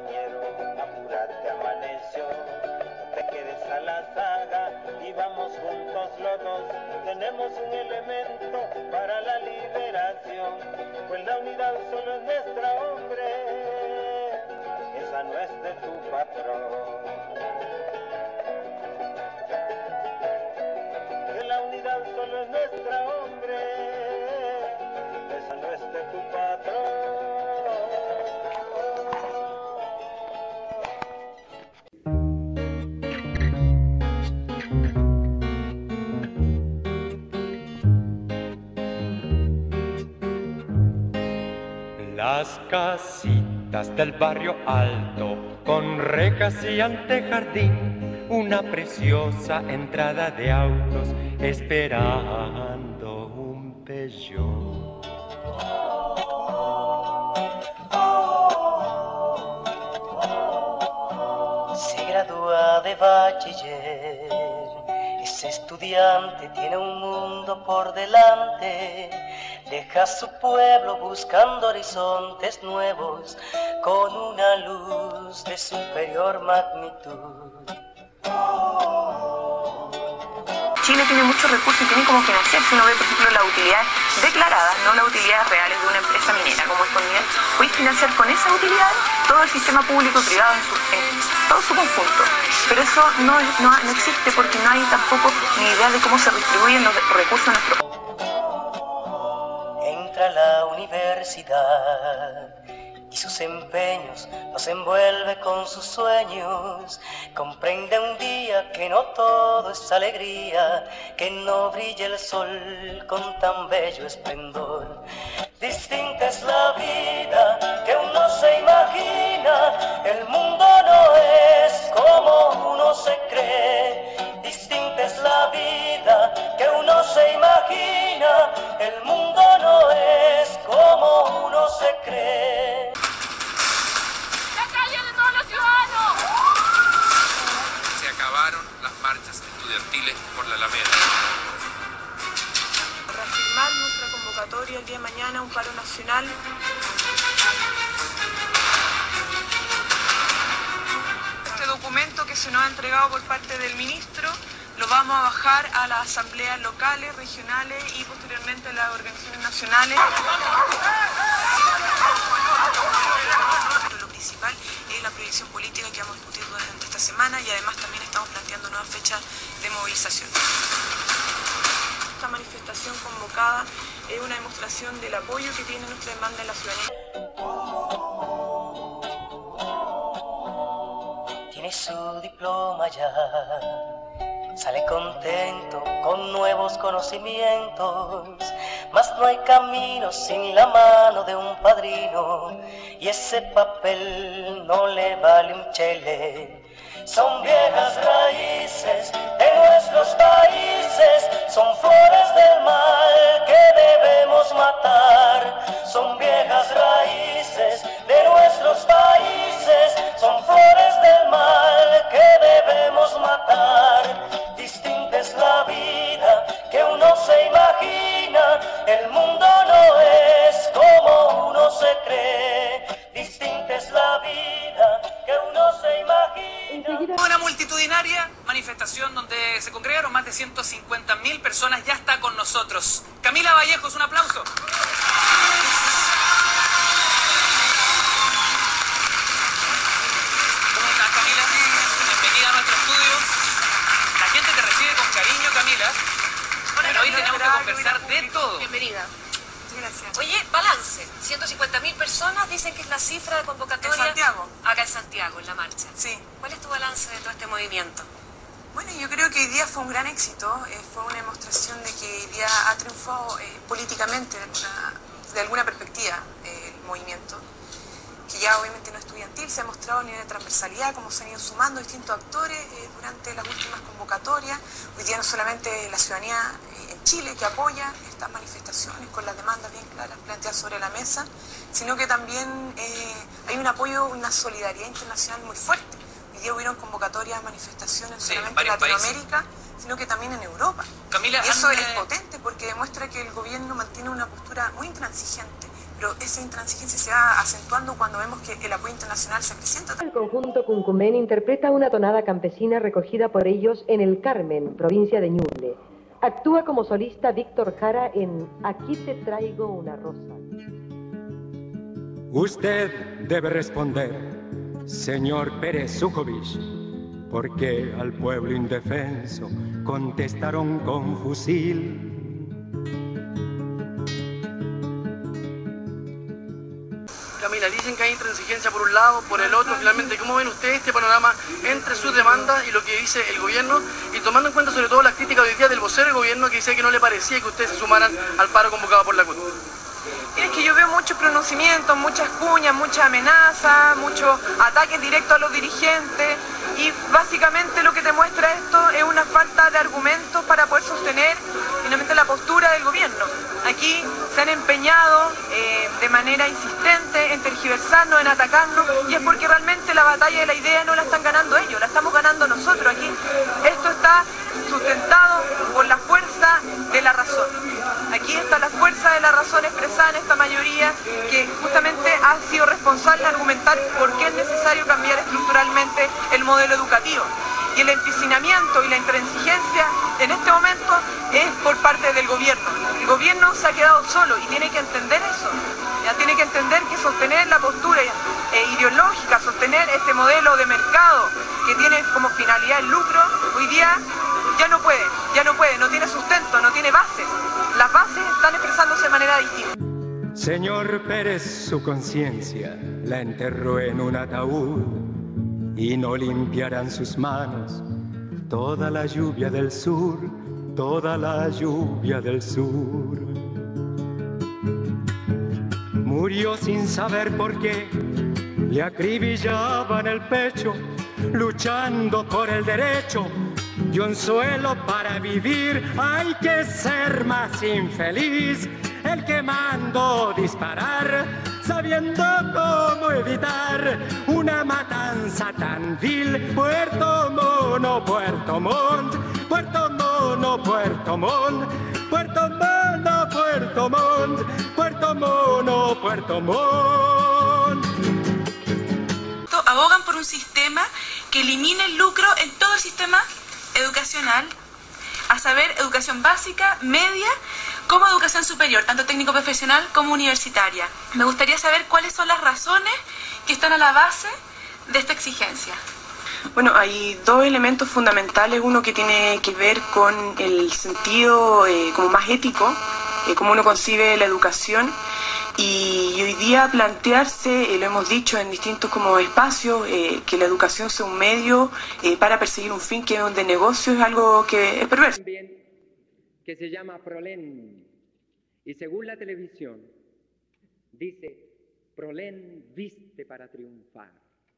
compañero, apúrate, amaneció. No te quedes a la saga y vamos juntos los dos. Tenemos un elemento para la liberación, pues la unidad solo es nuestra, hombre, esa no es de tu patrón. Que la unidad solo es nuestra, hombre, esa no es de tu patrón. Las casitas del barrio alto, con rejas y antejardín, una preciosa entrada de autos, esperando un Peugeot. Se gradúa de bachiller, ese estudiante tiene un mundo por delante. Deja su pueblo buscando horizontes nuevos, con una luz de superior magnitud. Chile tiene muchos recursos y tiene como financiar, si uno ve por ejemplo las utilidades declaradas, no las utilidades reales de una empresa minera como es Colminal, puedes financiar con esas utilidades todo el sistema público-privado en todo su conjunto. Pero eso no existe porque no hay tampoco ni idea de cómo se distribuyen los recursos en nuestro país. Entra a la universidad y sus empeños nos envuelve con sus sueños. Comprende un día que no todo es alegría, que no brilla el sol con tan bello esplendor. Distinta es la vida que uno se imagina, el mundo no es como uno se cree. Distinta es la vida que uno se imagina, el mundo no es como uno se cree. ¡La calle de todos los ciudadanos! Se acabaron las marchas estudiantiles por la Alameda. Reafirmar nuestra convocatoria el día de mañana, un paro nacional. Este documento que se nos ha entregado por parte del ministro lo vamos a bajar a las asambleas locales, regionales y posteriormente a las organizaciones nacionales. Lo principal es la proyección política que vamos a discutir durante esta semana y además también estamos planteando nuevas fechas de movilización. Esta manifestación convocada es una demostración del apoyo que tiene nuestra demanda en la ciudadanía. Tiene su diploma ya, sale contento con nuevos conocimientos, mas no hay camino sin la mano de un padrino, y ese papel no le vale un chele. Son viejas raíces de nuestros países, son flores del mal que debemos matar. Son viejas raíces de nuestros países, son flores del mal que debemos matar. Distinta es la vida que uno se imagina, el mundo no es como uno se cree. Distinta es la vida que uno se imagina. Una multitudinaria manifestación donde se congregaron más de 150.000 personas ya está con nosotros. Camila Vallejos, un aplauso. ¿Cómo estás, Camila? Bienvenida a nuestro estudio. La gente te recibe con cariño, Camila. Pero hoy tenemos que conversar de todo. Bienvenida. Gracias. Oye, balance. 150.000 personas dicen que es la cifra de convocatoria. ¿En Santiago? Acá en Santiago, en la marcha. Sí. ¿Cuál es tu balance de todo este movimiento? Bueno, yo creo que hoy día fue un gran éxito, fue una demostración de que hoy día ha triunfado políticamente de alguna perspectiva el movimiento, que ya obviamente no es estudiantil, se ha mostrado a nivel de transversalidad, cómo se han ido sumando distintos actores durante las últimas convocatorias. Hoy día no solamente la ciudadanía en Chile que apoya estas manifestaciones con las demandas bien claras planteadas sobre la mesa, sino que también hay un apoyo, una solidaridad internacional muy fuerte. Hoy día hubieron convocatorias, manifestaciones no solamente en Latinoamérica, sino que también en Europa. Camila, y eso es potente porque demuestra que el gobierno mantiene una postura muy intransigente pero esa intransigencia se va acentuando cuando vemos que el apoyo internacional se acrecienta. El conjunto Cuncumén interpreta una tonada campesina recogida por ellos en El Carmen, provincia de Ñuble. Actúa como solista Víctor Jara en Aquí te traigo una rosa. Usted debe responder, señor Pérez Sujovic, porque al pueblo indefenso contestaron con fusil. Camila, dicen que hay intransigencia por un lado, por el otro. Finalmente, ¿cómo ven ustedes este panorama entre sus demandas y lo que dice el gobierno? Y tomando en cuenta sobre todo las críticas hoy día del vocero del gobierno, que decía que no le parecía que ustedes se sumaran al paro convocado por la CUT. Es que yo veo muchos pronunciamientos, muchas cuñas, muchas amenazas, muchos ataques directos a los dirigentes, y básicamente lo que te muestra esto es una falta de argumentos para poder sostener finalmente la postura del gobierno. Aquí se han empeñado de manera insistente en tergiversarnos, en atacarnos, y es porque realmente la batalla de la idea no la están ganando ellos, la estamos ganando nosotros. Aquí esto está sustentado por la fuerza de la razón. Aquí está la fuerza de la razón expresada en esta mayoría, que justamente ha sido responsable de argumentar por qué es necesario cambiar estructuralmente el modelo educativo. Y el empecinamiento y la intransigencia en este momento es por parte del gobierno. El gobierno se ha quedado solo y tiene que entender eso. Ya tiene que entender que sostener la postura ideológica, sostener este modelo de mercado que tiene como finalidad el lucro, hoy día ya no puede, no tiene sustento, no tiene bases. Las bases están expresándose de manera distinta. Señor Pérez, su conciencia la enterró en un ataúd y no limpiarán sus manos toda la lluvia del sur, toda la lluvia del sur. Murió sin saber por qué, le acribillaban el pecho, luchando por el derecho y un suelo para vivir. Hay que ser más infeliz el que mandó disparar, sabiendo cómo evitar una matanza tan vil. Puerto Mono, Puerto Montt, Puerto Mono, Puerto Montt, Puerto Mono, Puerto Montt, Puerto Mono, Puerto Montt. Abogan por un sistema que elimine el lucro en todo el sistema educacional, a saber, educación básica, media, como educación superior, tanto técnico profesional como universitaria. Me gustaría saber cuáles son las razones que están a la base de esta exigencia. Bueno, hay dos elementos fundamentales, uno que tiene que ver con el sentido como más ético, cómo uno concibe la educación, y hoy día plantearse, lo hemos dicho en distintos como espacios, que la educación sea un medio para perseguir un fin que es un de negocio, es algo que es perverso. También que se llama Prolén, y según la televisión dice Prolén viste para triunfar.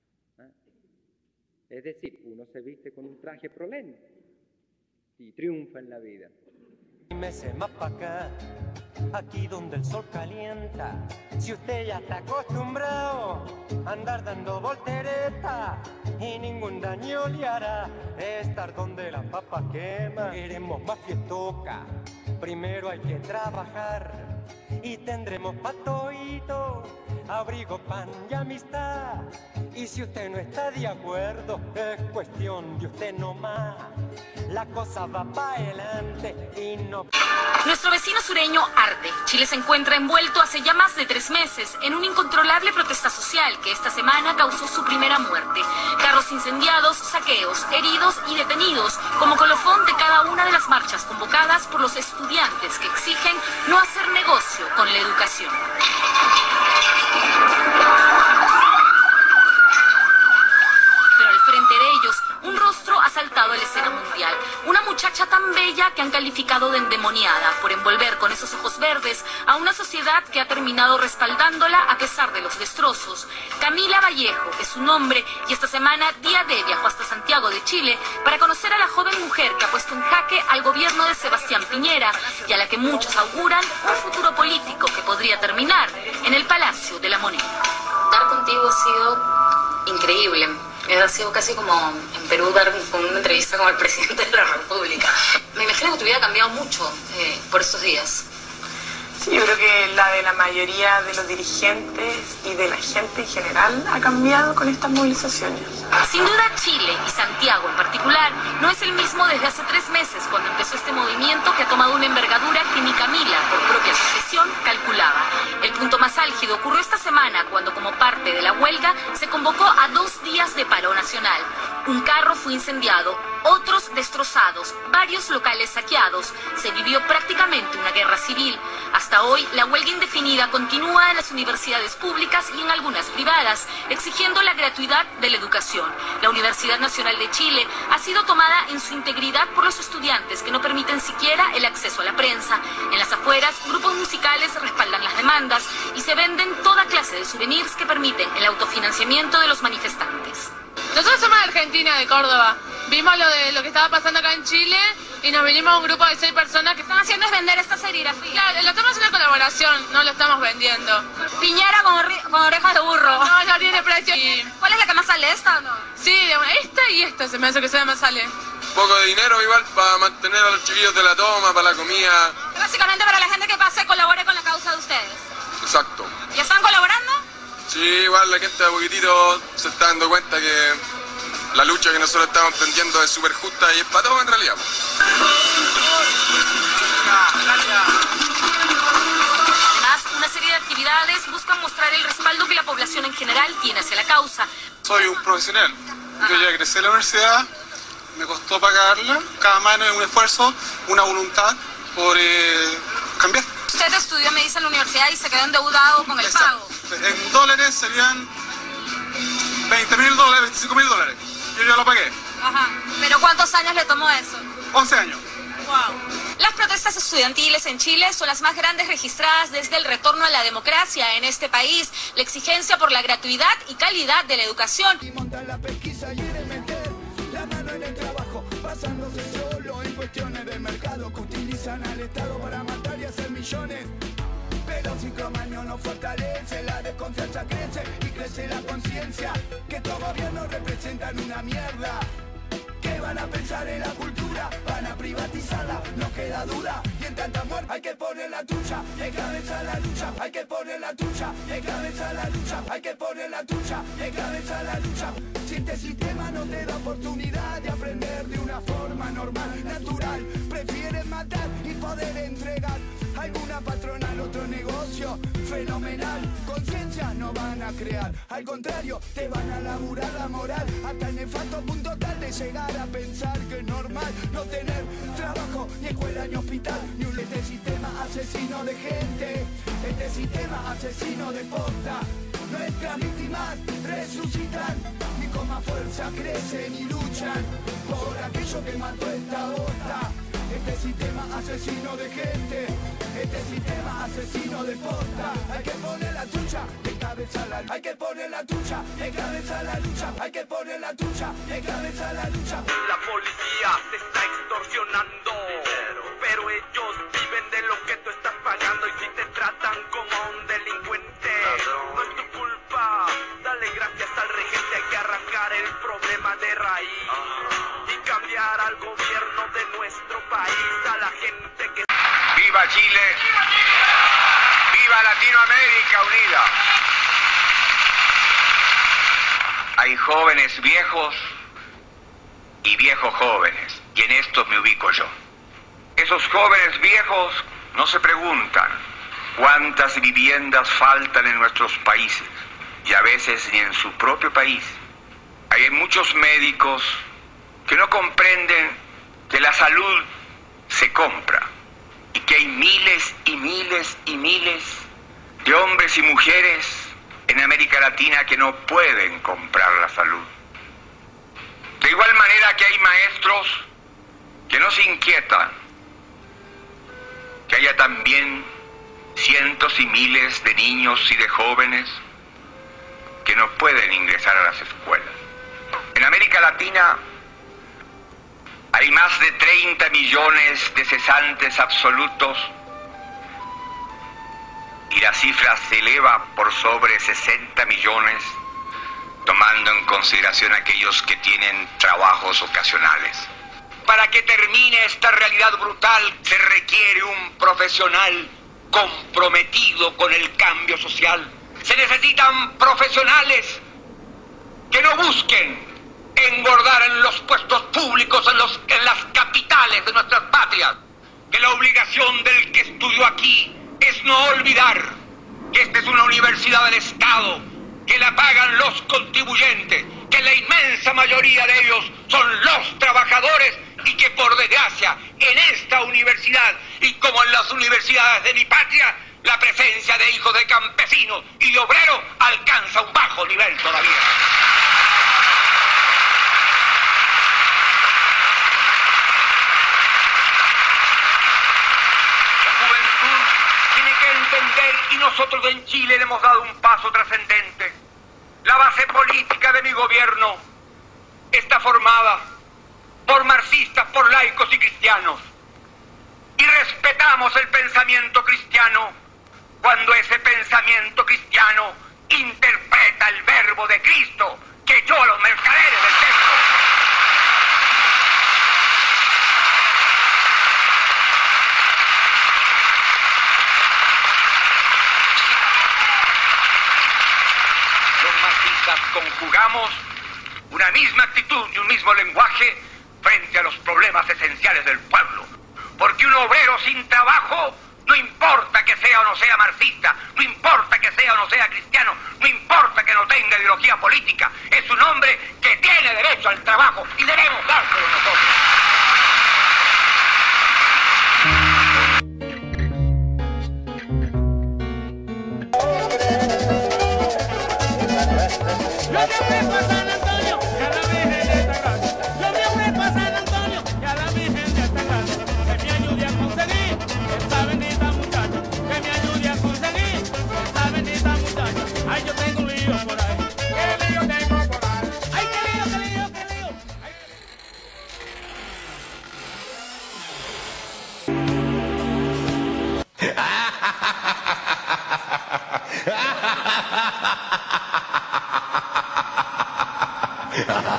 Es decir, uno se viste con un traje Prolén y triunfa en la vida. Meses más para acá, aquí donde el sol calienta. Si usted ya está acostumbrado a andar dando volteretas y ningún daño le hará estar donde las papas queman. Queremos más fiestoca, primero hay que trabajar y tendremos patoito, abrigo, pan y amistad. Y si usted no está de acuerdo, es cuestión de usted nomás. La cosa va para adelante y no... Nuestro vecino sureño arde. Chile se encuentra envuelto hace ya más de 3 meses en una incontrolable protesta social que esta semana causó su primera muerte. Carros incendiados, saqueos, heridos y detenidos como colofón de cada una de las marchas convocadas por los estudiantes que exigen no hacer negocio con la educación. Pero al frente de ellos, un rostro ha saltado a la escena mundial. Una muchacha tan bella que han calificado de endemoniada por envolver con esos ojos verdes a una sociedad que ha terminado respaldándola a pesar de los destrozos. Camila Vallejo es su nombre y esta semana Día D viajó hasta Santiago de Chile para conocer a la joven mujer que ha puesto en jaque al gobierno de Sebastián Piñera y a la que muchos auguran un futuro político que podría terminar en el Palacio de la Moneda. Estar contigo ha sido increíble. Ha sido casi como en Perú dar una entrevista con el presidente de la República. Me imagino que tu vida ha cambiado mucho por estos días. Sí, yo creo que la de la mayoría de los dirigentes y de la gente en general ha cambiado con estas movilizaciones. Sin duda, Chile y Santiago en particular no es el mismo desde hace 3 meses cuando empezó este movimiento que ha tomado una envergadura que ni Camila, por propia confesión, calculaba. El punto más álgido ocurrió esta semana cuando, como parte de la huelga, se convocó a 2 días de paro nacional. Un carro fue incendiado, otros destrozados, varios locales saqueados. Se vivió prácticamente una guerra civil. Hasta hoy, la huelga indefinida continúa en las universidades públicas y en algunas privadas, exigiendo la gratuidad de la educación. La Universidad Nacional de Chile ha sido tomada en su integridad por los estudiantes que no permiten siquiera el acceso a la prensa. En las afueras, grupos musicales respaldan las demandas y se venden toda clase de souvenirs que permiten el autofinanciamiento de los manifestantes. Nosotros somos de Argentina, de Córdoba. Vimos lo que estaba pasando acá en Chile y nos vinimos a un grupo de 6 personas que están haciendo es vender esta serigrafía. Claro, lo estamos haciendo en colaboración, no lo estamos vendiendo. Piñera con orejas de burro. No tiene precio. ¿Cuál es la que más sale, esta o no? Sí, esta y esta se me hace que sea más sale. Poco de dinero igual para mantener a los chiquillos de la toma, para la comida. Básicamente para la gente que pase, colabore con la causa de ustedes. Exacto. ¿Y están colaborando? Sí, igual la gente a poquitito se está dando cuenta que la lucha que nosotros estamos emprendiendo es súper justa y es para todos en realidad. Además, una serie de actividades buscan mostrar el respaldo que la población en general tiene hacia la causa. Soy un profesional. Yo ya egresé de la universidad, me costó pagarla. Cada mano es un esfuerzo, una voluntad por cambiar. Usted estudió medicina en la universidad y se quedó endeudado con el pago. En dólares serían $20.000, $25.000. Yo ya lo pagué. Ajá. ¿Pero cuántos años le tomó eso? 11 años. Wow. Las protestas estudiantiles en Chile son las más grandes registradas desde el retorno a la democracia en este país. La exigencia por la gratuidad y calidad de la educación. Y montar la pesquisa y meter la mano en el trabajo, basándose solo en cuestiones del mercado que utilizan al Estado para matar y hacer millones. Pero si Cromañón no fortalece, la desconfianza crece y crece la conciencia que estos gobiernos representan una mierda. ¿Qué van a pensar en la cultura? Van a privatizarla, no queda duda. Y en tanta muerte hay que poner la tuya, y hay cabeza a la lucha, hay que poner la tuya, y hay cabeza a la lucha, hay que poner la tuya, y hay cabeza a la lucha. Si este sistema no te da oportunidad de aprender de una forma normal, natural, prefieren matar y poder entregar alguna patronal, otro negocio fenomenal. Conciencia no van a crear, al contrario, te van a laburar la moral hasta el nefasto punto tal de llegar a pensar que es normal no tener trabajo, ni escuela, ni hospital, ni un este sistema asesino de gente, este sistema asesino de posta. Nuestras víctimas resucitan y con más fuerza crecen y luchan por aquello que mató esta bosta. Este sistema asesino de gente, este sistema asesino de posta. Hay que poner la tuya, de cabeza a la lucha. Hay que poner la tuya, de cabeza a la lucha. Hay que poner la tuya, de cabeza a la lucha. La policía te está extorsionando, pero ellos viven de lo que tú estás pagando. Y si te tratan como a un delincuente, no es tu culpa. Dale gracias al regente, hay que arrancar el problema de raíz y cambiar al gobierno de nuestro país, a la gente que... ¡Viva Chile! ¡Viva Latinoamérica unida! Hay jóvenes viejos y viejos jóvenes, y en estos me ubico yo. Esos jóvenes viejos no se preguntan cuántas viviendas faltan en nuestros países, y a veces ni en su propio país. Hay muchos médicos que no comprenden que la salud se compra y que hay miles y miles y miles de hombres y mujeres en América Latina que no pueden comprar la salud. De igual manera que hay maestros que no se inquietan, que haya también cientos y miles de niños y de jóvenes que no pueden ingresar a las escuelas. En América Latina hay más de 30 millones de cesantes absolutos y la cifra se eleva por sobre 60 millones, tomando en consideración aquellos que tienen trabajos ocasionales. Para que termine esta realidad brutal se requiere un profesional comprometido con el cambio social. Se necesitan profesionales que no busquen engordar en los puestos públicos, en las capitales de nuestras patrias. Que la obligación del que estudió aquí es no olvidar que esta es una universidad del Estado, que la pagan los contribuyentes, que la inmensa mayoría de ellos son los trabajadores y que por desgracia en esta universidad y como en las universidades de mi patria, la presencia de hijos de campesinos y de obreros alcanza un bajo nivel todavía. Entender, y nosotros en Chile le hemos dado un paso trascendente. La base política de mi gobierno está formada por marxistas, por laicos y cristianos. Y respetamos el pensamiento cristiano cuando ese pensamiento cristiano interpreta el verbo de Cristo que echó a los mercaderes del templo. Conjugamos una misma actitud y un mismo lenguaje frente a los problemas esenciales del pueblo. Porque un obrero sin trabajo, no importa que sea o no sea marxista, no importa que sea o no sea cristiano, no importa que no tenga ideología política, es un hombre que tiene derecho al trabajo y debemos dárselo nosotros. Yo me ofrezco a San Antonio y a la Virgen de esta gracia. Yo me ofrezco a San Antonio y a la Virgen de esta gracia. Que me ayude a conseguir esta bendita muchacha. Que me ayude a conseguir esta bendita muchacha. Ay, yo tengo un lío por ahí. ¿Qué lío tengo por ahí? Ay, qué lío, qué lío, qué lío. Ay, Ha ha ha ha ha!